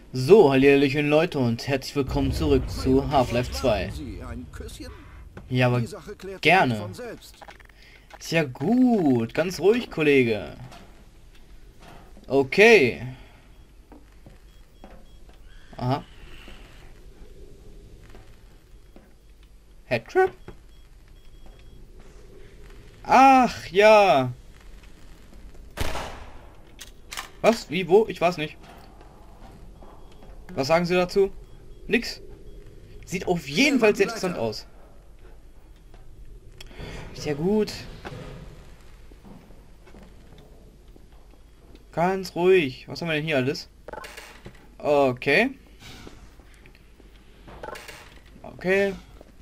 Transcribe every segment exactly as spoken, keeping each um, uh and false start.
So, hallöchen Leute und herzlich willkommen zurück zu Half-Life zwei. Ja, aber gerne. Ist ja gut, ganz ruhig, Kollege. Okay. Aha. Headtrap? Ach, ja. Was? Wie? Wo? Ich weiß nicht. Was sagen Sie dazu? Nix. Sieht auf jeden Fall sehr interessant aus. Sehr gut. Ganz ruhig. Was haben wir denn hier alles? Okay. Okay.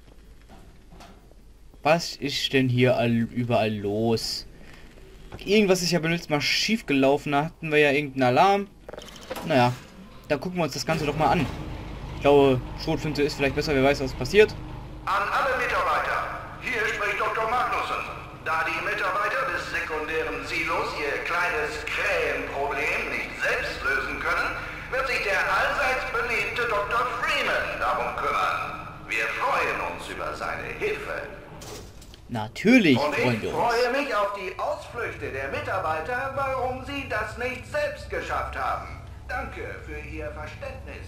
Was ist denn hier all, überall los? Irgendwas ist ja benutzt mal schief gelaufen. Da hatten wir ja irgendeinen Alarm. Naja. Dann gucken wir uns das Ganze doch mal an. Ich glaube, Schrotflinte ist vielleicht besser, wer weiß, was passiert. An alle Mitarbeiter, hier spricht Doktor Magnussen. Da die Mitarbeiter des sekundären Silos ihr kleines Krähenproblem nicht selbst lösen können, wird sich der allseits beliebte Doktor Freeman darum kümmern. Wir freuen uns über seine Hilfe. Natürlich Und freuen ich wir uns. freue mich auf die Ausflüchte der Mitarbeiter, warum sie das nicht selbst geschafft haben. Danke für Ihr Verständnis.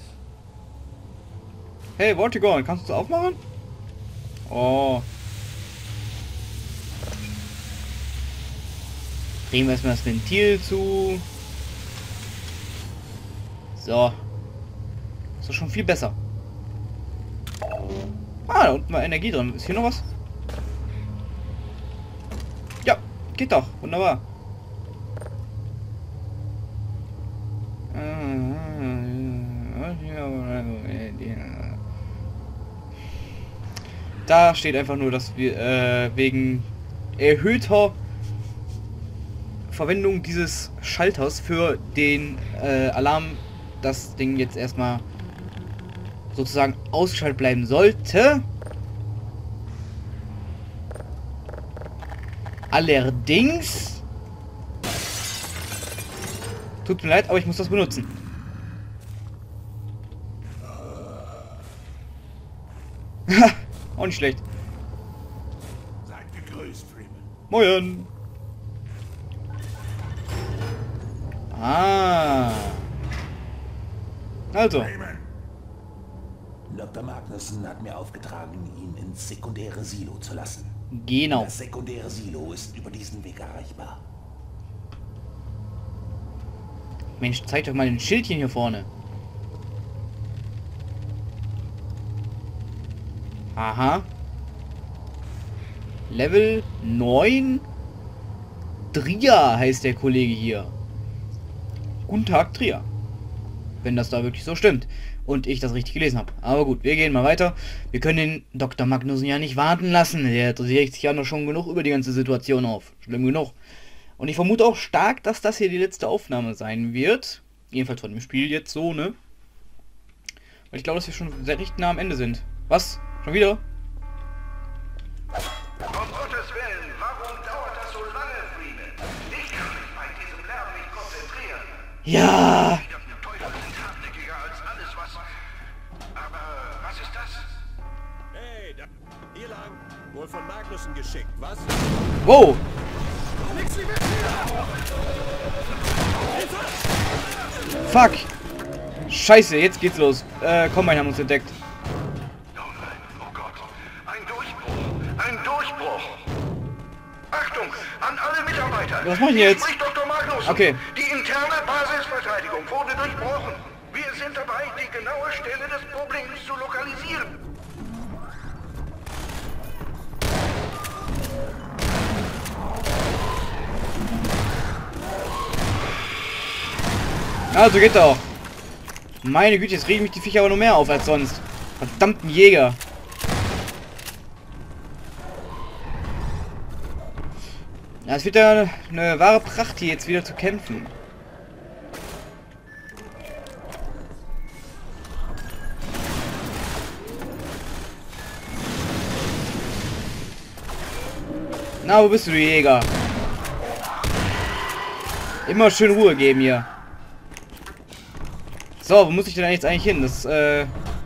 Hey, Vortigorn, kannst du es aufmachen? Oh. Drehen wir erstmal das Ventil zu. So. Ist doch schon viel besser. Ah, da unten war Energie drin. Ist hier noch was? Ja, geht doch. Wunderbar. Da steht einfach nur, dass wir äh, wegen erhöhter Verwendung dieses Schalters für den äh, Alarm das Ding jetzt erstmal sozusagen ausgeschaltet bleiben sollte. Allerdings tut mir leid, aber ich muss das benutzen. Auch nicht schlecht. Seid gegrüßt, Freeman. Moin. Ah. Also. Freeman. Doktor Magnussen hat mir aufgetragen, ihn ins sekundäre Silo zu lassen. Genau. Das sekundäre Silo ist über diesen Weg erreichbar. Mensch, zeig doch mal ein Schildchen hier vorne. Aha. Level neun. Tria heißt der Kollege hier. Guten Tag, Tria. Wenn das da wirklich so stimmt. Und ich das richtig gelesen habe. Aber gut, wir gehen mal weiter. Wir können den Doktor Magnussen ja nicht warten lassen. Der regt sich ja noch schon genug über die ganze Situation auf. Schlimm genug. Und ich vermute auch stark, dass das hier die letzte Aufnahme sein wird. Jedenfalls von dem Spiel jetzt so, ne? Weil ich glaube, dass wir schon sehr recht nah am Ende sind. Was? Schon wieder? Um Gottes Willen, warum dauert das so lange, Freeman? Ich kann mich bei diesem Lärm nicht konzentrieren. Ja! Die Teufel sind hartnäckiger als alles, was... Aber was ist das? Hey, da, hier lang. Wohl von Magnussen geschickt, was? Wow! Fuck! Scheiße, jetzt geht's los. Äh, komm, wir haben uns entdeckt. Oh nein, oh Gott. Ein Durchbruch. Ein Durchbruch. Achtung, an alle Mitarbeiter. Was mach ich jetzt? Spricht Doktor Magnussen. Okay. Die interne Basisverteidigung wurde durchbrochen. Wir sind dabei, die genaue Stelle des Problems zu lokalisieren. Also geht doch. Meine Güte, jetzt regen mich die Viecher aber noch mehr auf als sonst. Verdammten Jäger. Ja, es wird ja eine wahre Pracht, hier jetzt wieder zu kämpfen. Na, wo bist du, du Jäger? Immer schön Ruhe geben hier. So, wo muss ich denn jetzt eigentlich hin? Das, äh...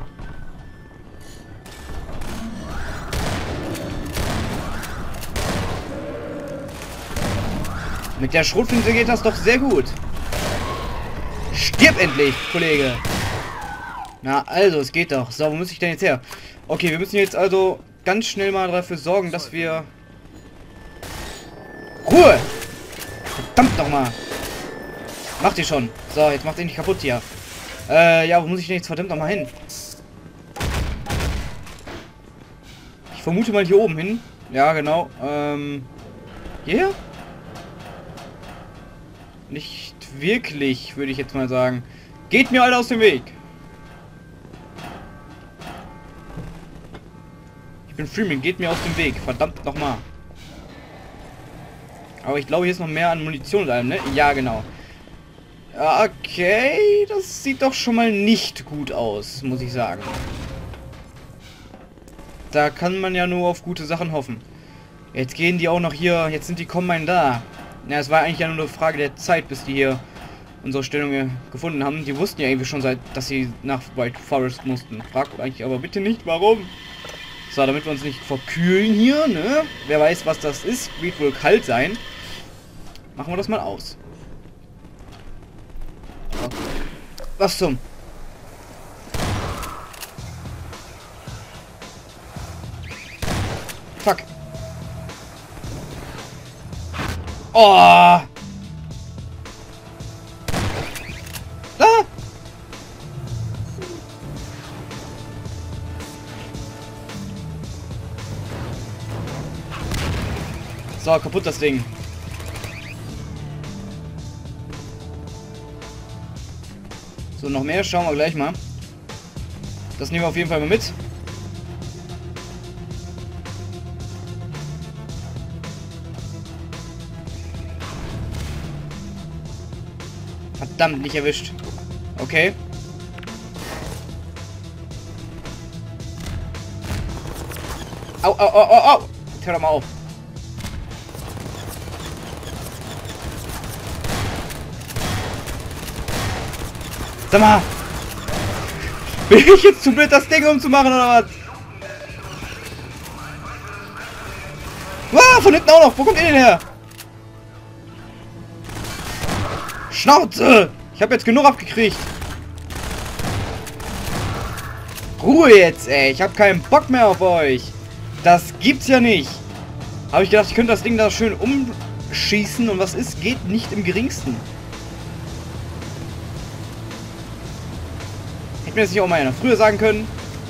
Mit der Schrotflinte geht das doch sehr gut. Stirb endlich, Kollege. Na, also, es geht doch. So, wo muss ich denn jetzt her? Okay, wir müssen jetzt also ganz schnell mal dafür sorgen, dass wir... Ruhe! Verdammt nochmal! Macht ihr schon. So, jetzt macht ihr nicht kaputt hier. Äh, ja, wo muss ich denn jetzt verdammt nochmal hin? Ich vermute mal hier oben hin. Ja, genau. Ähm... Hier? Nicht wirklich, würde ich jetzt mal sagen. Geht mir alle aus dem Weg. Ich bin Freeman, geht mir aus dem Weg. Verdammt nochmal. Aber ich glaube, hier ist noch mehr an Munition und allem, ne? Ja, genau. Okay, das sieht doch schon mal nicht gut aus, muss ich sagen. Da kann man ja nur auf gute Sachen hoffen. Jetzt gehen die auch noch hier, jetzt sind die Combine da. Ja, es war eigentlich ja nur eine Frage der Zeit, bis die hier unsere Stellung gefunden haben. Die wussten ja irgendwie schon seit, dass sie nach White Forest mussten. Fragt eigentlich aber bitte nicht, warum. So, damit wir uns nicht verkühlen hier, ne? Wer weiß, was das ist. Wird wohl kalt sein. Machen wir das mal aus. Okay. Was zum? Fuck. Oh! Ah! So, kaputt das Ding. So, noch mehr schauen wir gleich mal. Das nehmen wir auf jeden Fall mal mit. Verdammt, nicht erwischt. Okay. Au, au, au, au, au. Hör doch mal auf. Sag mal. Bin ich jetzt zu blöd, das Ding umzumachen, oder was? Wow, von hinten auch noch. Wo kommt ihr denn her? Schnauze! Ich habe jetzt genug abgekriegt. Ruhe jetzt, ey. Ich habe keinen Bock mehr auf euch. Das gibt's ja nicht. Habe ich gedacht, ich könnte das Ding da schön umschießen und was ist, geht nicht im geringsten. Hätte mir das nicht auch mal einer früher sagen können.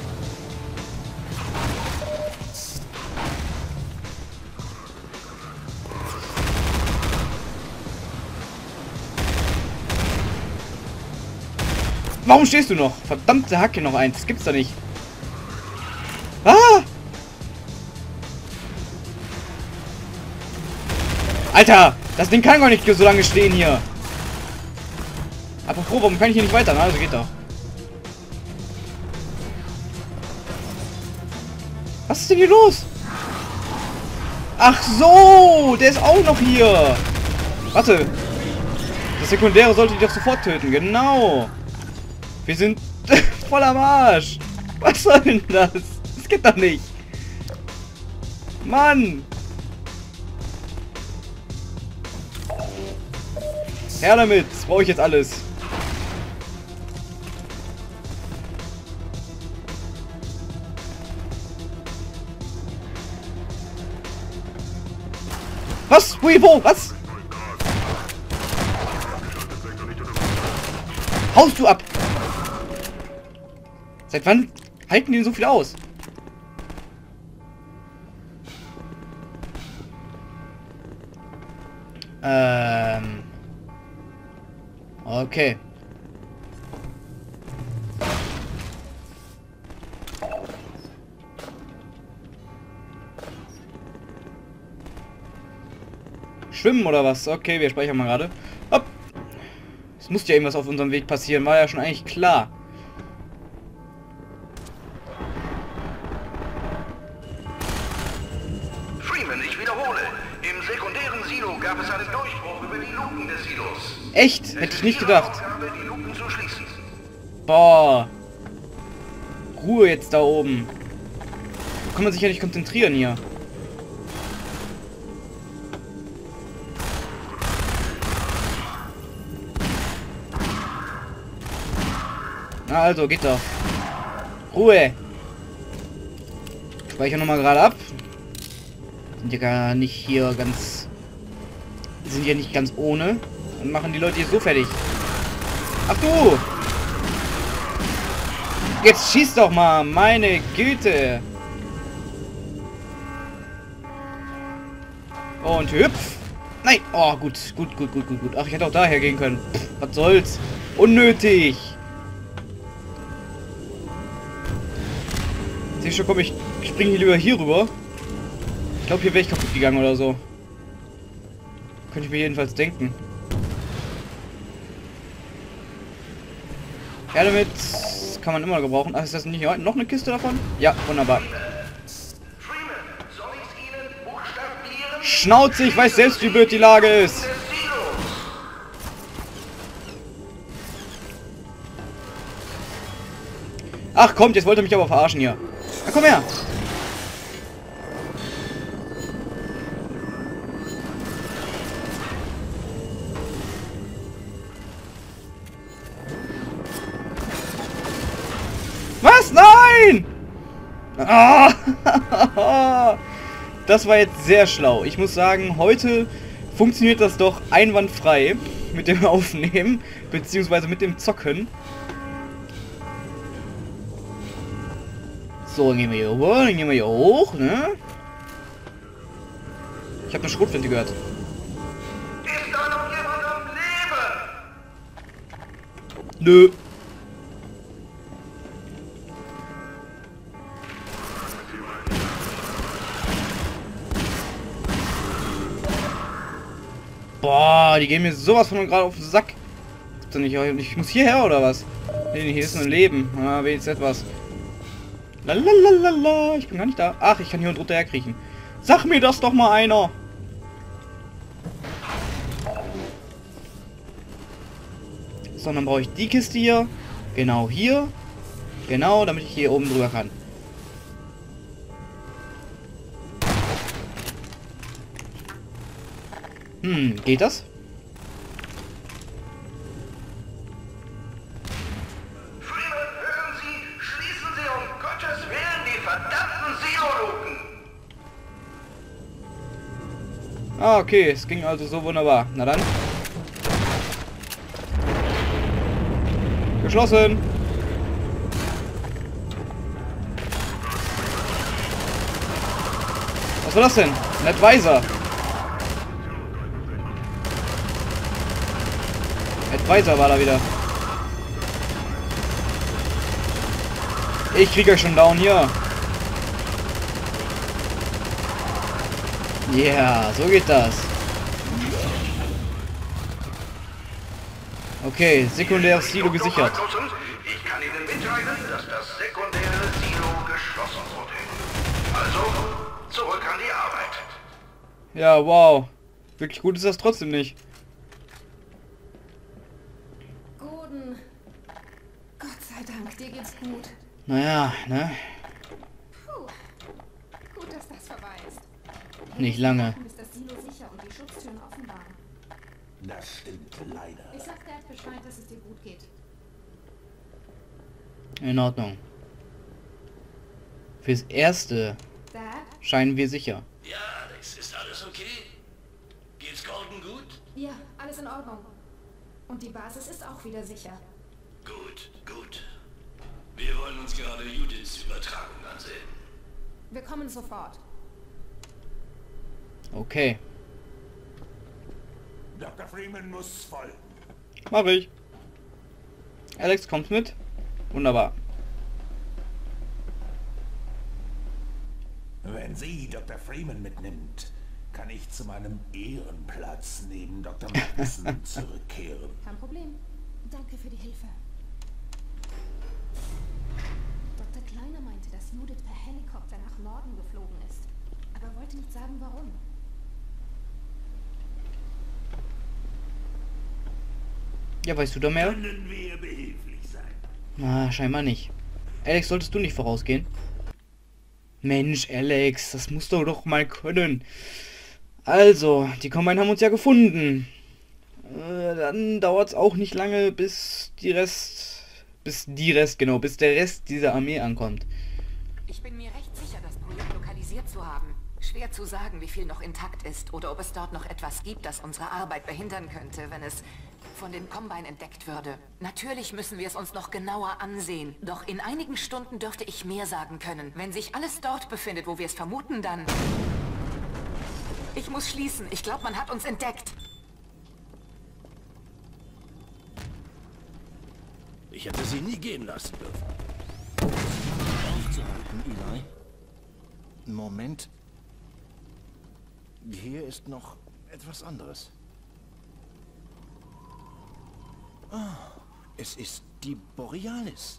Warum stehst du noch? Verdammte Hacke, noch eins. Das gibt's da nicht. Ah! Alter! Das Ding kann gar nicht so lange stehen hier. Apropos, warum kann ich hier nicht weiter? Na, also geht doch. Was ist denn hier los? Ach so! Der ist auch noch hier! Warte! Das Sekundäre sollte ich doch sofort töten. Genau! Wir sind voll am Arsch. Was soll denn das? Das geht doch nicht. Mann. Her damit. Das brauche ich jetzt alles. Was? Wo? Wo? Was? Haust du ab? Seit wann halten die denn so viel aus? Ähm. Okay. Schwimmen oder was? Okay, wir speichern mal gerade. Hopp. Es musste ja irgendwas auf unserem Weg passieren, war ja schon eigentlich klar. Freeman, ich wiederhole. Im sekundären Silo gab es einen Durchbruch über die Luken des Silos. Echt? Hätte ich nicht gedacht. Aufgabe, die Luken zu schließen. Boah. Ruhe jetzt da oben. Da kann man sich ja nicht konzentrieren hier. Na also, geht doch. Ruhe. Speichern nochmal gerade ab. Sind ja gar nicht hier ganz... Sind ja nicht ganz ohne. Und machen die Leute hier so fertig. Ach du! Jetzt schieß doch mal, meine Güte! Und hüpf! Nein! Oh, gut, gut, gut, gut, gut, gut. Ach, ich hätte auch daher gehen können. Pff, was soll's? Unnötig! Sieh schon, komm, ich springe hier lieber hier rüber. Ich glaube, hier wäre ich kaputt gegangen oder so. Könnte ich mir jedenfalls denken. Ja, damit kann man immer gebrauchen. Ach, ist das nicht noch eine Kiste davon? Ja, wunderbar. Schnauze, ich weiß selbst, wie blöd die Lage ist. Ach, kommt, jetzt wollt ihr mich aber verarschen hier. Na, komm her. Was? Nein! Ah! Das war jetzt sehr schlau. Ich muss sagen, heute funktioniert das doch einwandfrei mit dem Aufnehmen, beziehungsweise mit dem Zocken. So, dann gehen wir hier rüber, dann gehen wir hier hoch, ne? Ich habe eine Schrotflinte gehört. Ist da noch jemand am Leben? Nö. Boah, die gehen mir sowas von gerade auf den Sack. Ich muss hierher oder was? Nee, hier ist ein Leben. Ah, wenigstens etwas. Lalalala, ich bin gar nicht da. Ach, ich kann hier unten drunter herkriechen. Sag mir das doch mal einer. So, dann brauche ich die Kiste hier. Genau hier. Genau, damit ich hier oben drüber kann. Hm, geht das? Freeman, hören Sie! Schließen Sie um Gottes Willen die verdammten Siloluken! Ah, okay, es ging also so wunderbar. Na dann. Geschlossen. Was war das denn? Ein Advisor. Advisor war da wieder. Ich krieg euch schon down hier. Yeah, so geht das. Okay, sekundäres Silo gesichert. Ich kann Ihnen mitteilen, dass das sekundäre Silo geschlossen wurde. Also, zurück an die Arbeit. Ja, wow. Wirklich gut ist das trotzdem nicht. Gordon. Gott sei Dank, dir geht's gut. Naja, ne? Puh. Gut, dass das vorbei ist. Nicht lange. Ist das Silo sicher und die Schutztüren offen waren. Das stimmt leider. Ich sag Dad Bescheid, dass es dir gut geht. In Ordnung. Fürs Erste Dad? scheinen wir sicher. Ja, Alex, ist alles okay? Geht's Gordon gut? Ja, alles in Ordnung. Und die Basis ist auch wieder sicher. Gut, gut. Wir wollen uns gerade Judiths Übertragung ansehen. Wir kommen sofort. Okay, Doktor Freeman muss folgen. mach ich. Alex kommt mit. Wunderbar. Wenn sie Doktor Freeman mitnimmt, kann ich zu meinem Ehrenplatz neben Doktor Magnussen zurückkehren. Kein Problem. Danke für die Hilfe. Doktor Kleiner meinte, dass Judith per Helikopter nach Norden geflogen ist. Aber wollte nicht sagen, warum. Ja, weißt du da mehr? Können wir behilflich sein? Na, scheinbar nicht. Alex, solltest du nicht vorausgehen? Mensch, Alex, das musst du doch mal können. Also, die Combine haben uns ja gefunden. Äh, dann dauert es auch nicht lange, bis die Rest... Bis die Rest, genau, bis der Rest dieser Armee ankommt. Ich bin mir recht sicher, das Projekt lokalisiert zu haben. Schwer zu sagen, wie viel noch intakt ist oder ob es dort noch etwas gibt, das unsere Arbeit behindern könnte, wenn es von den Combine entdeckt würde. Natürlich müssen wir es uns noch genauer ansehen. Doch in einigen Stunden dürfte ich mehr sagen können. Wenn sich alles dort befindet, wo wir es vermuten, dann... Ich muss schließen. Ich glaube, man hat uns entdeckt. Ich hätte sie nie gehen lassen dürfen. Aufzuhalten, Eli. Moment. Hier ist noch etwas anderes. Ah, es ist die Borealis.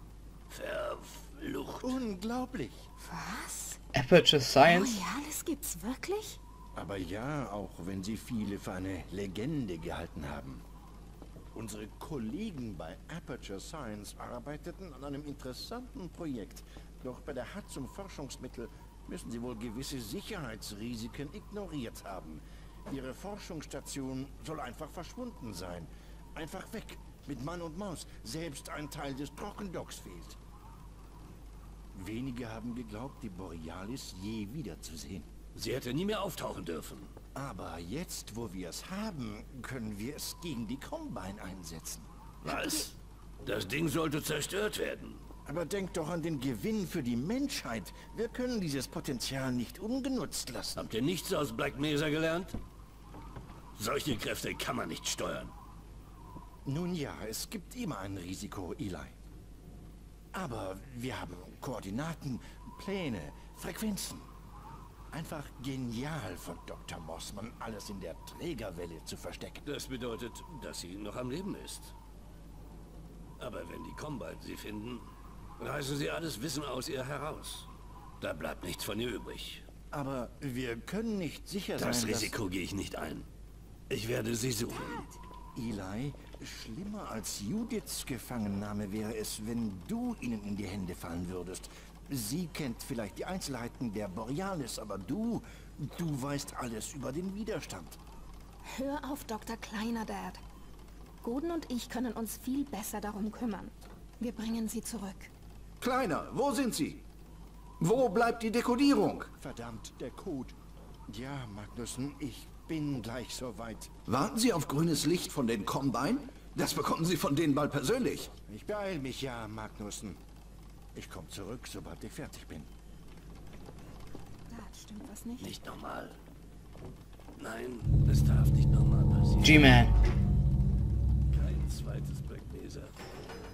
Verflucht. Unglaublich. Was? Aperture Science? Borealis gibt's wirklich? Aber ja, auch wenn sie viele für eine Legende gehalten haben. Unsere Kollegen bei Aperture Science arbeiteten an einem interessanten Projekt. Doch bei der H A D zum Forschungsmittel müssen sie wohl gewisse Sicherheitsrisiken ignoriert haben. Ihre Forschungsstation soll einfach verschwunden sein. Einfach weg, mit Mann und Maus. Selbst ein Teil des Trockendocks fehlt. Wenige haben geglaubt, die Borealis je wiederzusehen. Sie hätte nie mehr auftauchen dürfen. Aber jetzt, wo wir es haben, können wir es gegen die Combine einsetzen. Was? Das Ding sollte zerstört werden. Aber denkt doch an den Gewinn für die Menschheit. Wir können dieses Potenzial nicht ungenutzt lassen. Habt ihr nichts aus Black Mesa gelernt? Solche Kräfte kann man nicht steuern. Nun ja, es gibt immer ein Risiko, Eli. Aber wir haben Koordinaten, Pläne, Frequenzen. Einfach genial von Doktor Mossman, alles in der Trägerwelle zu verstecken. Das bedeutet, dass sie noch am Leben ist. Aber wenn die Combine sie finden, reißen sie alles Wissen aus ihr heraus. Da bleibt nichts von ihr übrig. Aber wir können nicht sicher sein, Das dass... Risiko gehe ich nicht ein. Ich werde sie suchen. Eli, schlimmer als Judiths Gefangennahme wäre es, wenn du ihnen in die Hände fallen würdest. Sie kennt vielleicht die Einzelheiten der Borealis, aber du, du weißt alles über den Widerstand. Hör auf, Doktor Kleiner, Dad. Gordon und ich können uns viel besser darum kümmern. Wir bringen sie zurück. Kleiner, wo sind Sie? Wo bleibt die Dekodierung? Verdammt, der Code. Ja, Magnussen, ich bin gleich soweit. Warten Sie auf grünes Licht von den Combine? Das bekommen Sie von denen bald persönlich. Ich beeil mich, ja, Magnussen. Ich komme zurück, sobald ich fertig bin. Dad, stimmt was nicht? Nicht normal. Nein, es darf nicht normal passieren. G-Man. Kein zweites Black Mesa.